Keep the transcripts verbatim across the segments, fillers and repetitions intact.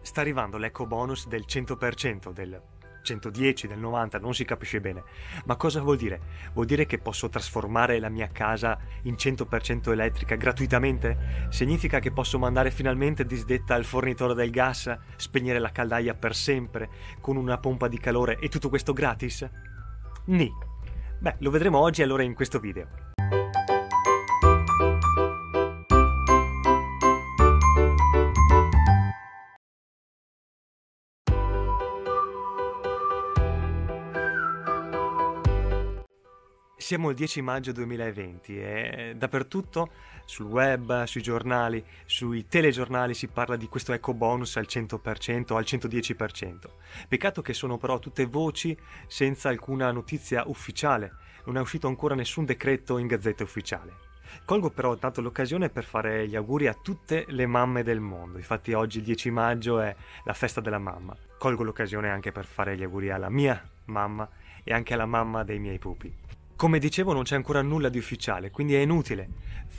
sta arrivando l'eco bonus del cento per cento, del centodieci, del novanta, non si capisce bene. Ma cosa vuol dire? Vuol dire che posso trasformare la mia casa in cento per cento elettrica gratuitamente? Significa che posso mandare finalmente disdetta al fornitore del gas, spegnere la caldaia per sempre con una pompa di calore e tutto questo gratis? Ni. Beh, lo vedremo oggi allora in questo video. Siamo il dieci maggio duemilaventi e dappertutto, sul web, sui giornali, sui telegiornali si parla di questo eco bonus al cento per cento, al centodieci per cento. Peccato che sono però tutte voci senza alcuna notizia ufficiale, non è uscito ancora nessun decreto in Gazzetta Ufficiale. Colgo però tanto l'occasione per fare gli auguri a tutte le mamme del mondo, infatti oggi il dieci maggio è la festa della mamma. Colgo l'occasione anche per fare gli auguri alla mia mamma e anche alla mamma dei miei pupi. Come dicevo, non c'è ancora nulla di ufficiale, quindi è inutile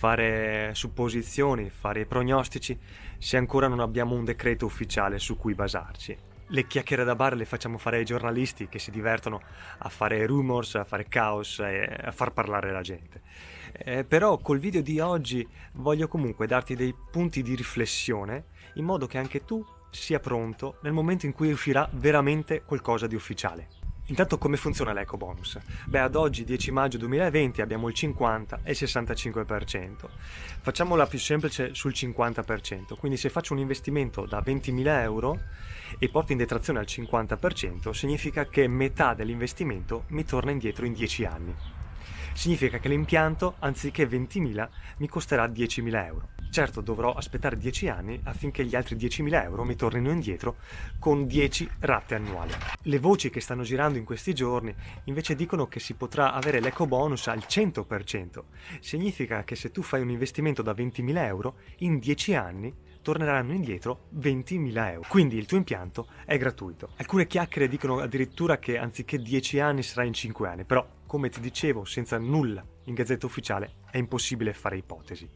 fare supposizioni, fare prognostici se ancora non abbiamo un decreto ufficiale su cui basarci. Le chiacchiere da bar le facciamo fare ai giornalisti che si divertono a fare rumors, a fare caos e a far parlare la gente. Eh, però col video di oggi voglio comunque darti dei punti di riflessione in modo che anche tu sia pronto nel momento in cui uscirà veramente qualcosa di ufficiale. Intanto come funziona l'eco bonus? Beh, ad oggi, dieci maggio duemilaventi, abbiamo il cinquanta e il sessantacinque per cento. Facciamola più semplice sul cinquanta per cento, quindi se faccio un investimento da ventimila euro e porto in detrazione al cinquanta per cento, significa che metà dell'investimento mi torna indietro in dieci anni. Significa che l'impianto, anziché ventimila, mi costerà diecimila euro. Certo, dovrò aspettare dieci anni affinché gli altri diecimila euro mi tornino indietro con dieci rate annuali. Le voci che stanno girando in questi giorni invece dicono che si potrà avere l'eco bonus al cento per cento. Significa che se tu fai un investimento da ventimila euro, in dieci anni torneranno indietro ventimila euro. Quindi il tuo impianto è gratuito. Alcune chiacchiere dicono addirittura che anziché dieci anni sarà in cinque anni, però come ti dicevo, senza nulla in Gazzetta Ufficiale è impossibile fare ipotesi.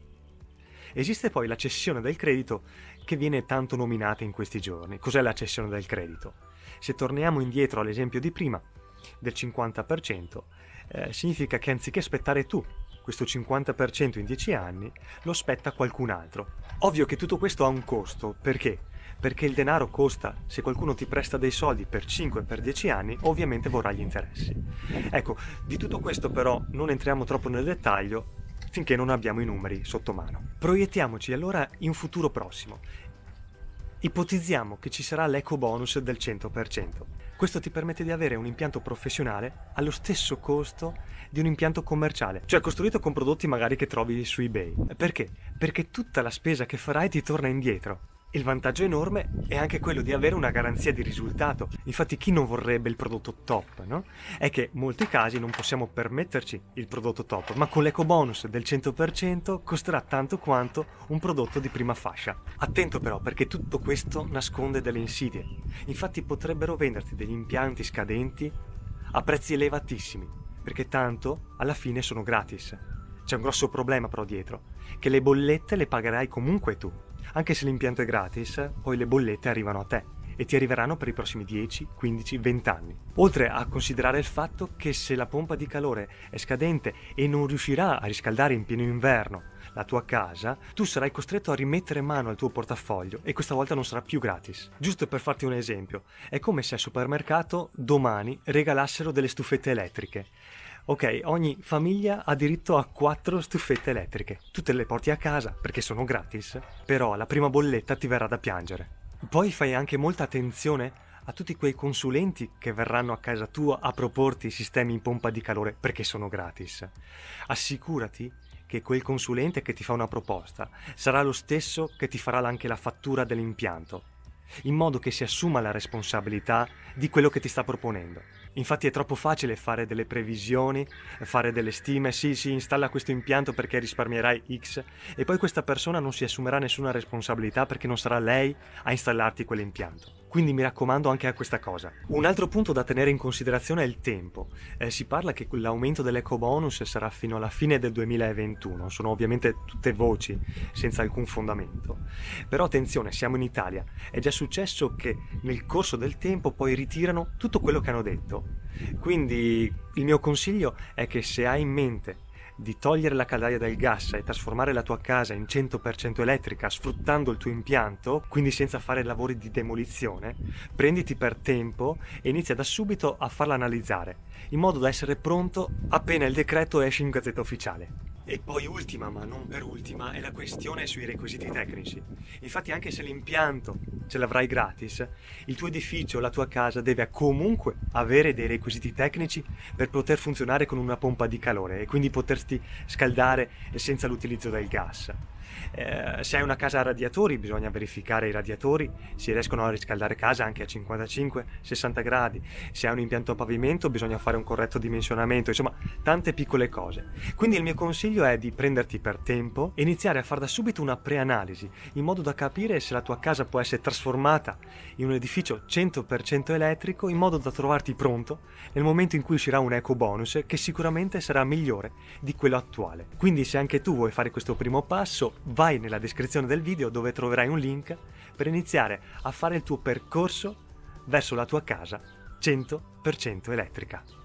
Esiste poi la cessione del credito che viene tanto nominata in questi giorni. Cos'è la cessione del credito? Se torniamo indietro all'esempio di prima, del cinquanta per cento, eh, significa che anziché aspettare tu questo cinquanta per cento in dieci anni, lo aspetta qualcun altro. Ovvio che tutto questo ha un costo, perché? Perché il denaro costa, se qualcuno ti presta dei soldi per cinque o per dieci anni, ovviamente vorrà gli interessi. Ecco, di tutto questo però non entriamo troppo nel dettaglio, finché non abbiamo i numeri sotto mano. Proiettiamoci allora in un futuro prossimo. Ipotizziamo che ci sarà l'eco bonus del cento per cento. Questo ti permette di avere un impianto professionale allo stesso costo di un impianto commerciale, cioè costruito con prodotti magari che trovi su eBay. Perché? Perché tutta la spesa che farai ti torna indietro. Il vantaggio enorme è anche quello di avere una garanzia di risultato. Infatti chi non vorrebbe il prodotto top, no? È che in molti casi non possiamo permetterci il prodotto top, ma con l'eco bonus del cento per cento costerà tanto quanto un prodotto di prima fascia. Attento però, perché tutto questo nasconde delle insidie. Infatti potrebbero venderti degli impianti scadenti a prezzi elevatissimi, perché tanto alla fine sono gratis. C'è un grosso problema però dietro, che le bollette le pagherai comunque tu. Anche se l'impianto è gratis, poi le bollette arrivano a te e ti arriveranno per i prossimi dieci, quindici, venti anni. Oltre a considerare il fatto che se la pompa di calore è scadente e non riuscirà a riscaldare in pieno inverno la tua casa, tu sarai costretto a rimettere mano al tuo portafoglio e questa volta non sarà più gratis. Giusto per farti un esempio, è come se al supermercato domani regalassero delle stufette elettriche. Ok, ogni famiglia ha diritto a quattro stufette elettriche. Tu te le porti a casa perché sono gratis, però la prima bolletta ti verrà da piangere. Poi fai anche molta attenzione a tutti quei consulenti che verranno a casa tua a proporti sistemi in pompa di calore perché sono gratis. Assicurati che quel consulente che ti fa una proposta sarà lo stesso che ti farà anche la fattura dell'impianto, in modo che si assuma la responsabilità di quello che ti sta proponendo. Infatti è troppo facile fare delle previsioni, fare delle stime, sì, sì, installa questo impianto perché risparmierai X, e poi questa persona non si assumerà nessuna responsabilità perché non sarà lei a installarti quell'impianto. quindi mi raccomando anche a questa cosa. Un altro punto da tenere in considerazione è il tempo. Eh, si parla che l'aumento dell'ecobonus sarà fino alla fine del duemilaventuno, sono ovviamente tutte voci senza alcun fondamento. Però attenzione, siamo in Italia, è già successo che nel corso del tempo poi ritirano tutto quello che hanno detto. Quindi il mio consiglio è che se hai in mente di togliere la caldaia del gas e trasformare la tua casa in cento per cento elettrica sfruttando il tuo impianto, quindi senza fare lavori di demolizione, prenditi per tempo e inizia da subito a farla analizzare, in modo da essere pronto appena il decreto esce in Gazzetta Ufficiale. E poi ultima, ma non per ultima, è la questione sui requisiti tecnici. Infatti anche se l'impianto ce l'avrai gratis, il tuo edificio, la tua casa deve comunque avere dei requisiti tecnici per poter funzionare con una pompa di calore e quindi poterti scaldare senza l'utilizzo del gas. Eh, se hai una casa a radiatori bisogna verificare i radiatori, si riescono a riscaldare casa anche a cinquantacinque sessanta gradi. Se hai un impianto a pavimento bisogna fare un corretto dimensionamento, insomma tante piccole cose. Quindi il mio consiglio è di prenderti per tempo e iniziare a fare da subito una preanalisi in modo da capire se la tua casa può essere trasformata in un edificio cento per cento elettrico, in modo da trovarti pronto nel momento in cui uscirà un eco bonus che sicuramente sarà migliore di quello attuale. Quindi se anche tu vuoi fare questo primo passo, vai nella descrizione del video dove troverai un link per iniziare a fare il tuo percorso verso la tua casa cento per cento elettrica.